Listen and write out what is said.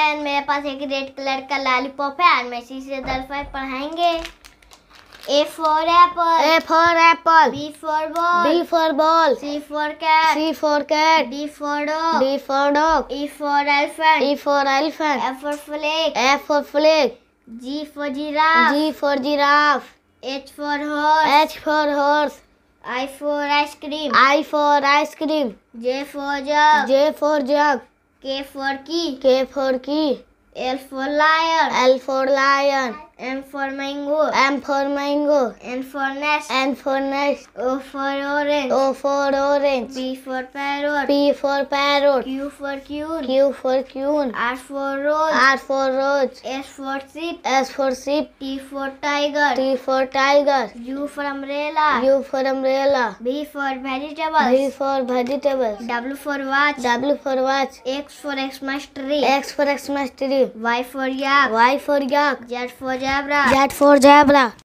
And मेरे पास एक रेड कलर का लॉलीपॉप है एंड मैं इसी से अल्फाबेट पढ़ाएंगे। A for apple. A for apple. B for ball. B for ball. C for cat. C for cat. D for dog. D for dog. E for elephant. E for elephant. F for flag. F for flag. G for giraffe. G for giraffe. H for horse. H for horse. I for ice cream. I for ice cream. J for jug. J for jug. K for key. K for key. L for lion. L for lion. M for mango. M for mango. N for nest. N for nest. O for orange. O for orange. P for parrot. P for parrot. Q for queen. Q for queen. R for rose. R for rose. S for sheep. S for sheep. T for tiger. T for tiger. U for umbrella. U for umbrella. V for vegetables. V for vegetables. W for watch. W for watch. X for Xmas tree. X for Xmas tree. Y for yak. Y for yak. Z for zebra. Z for zebra.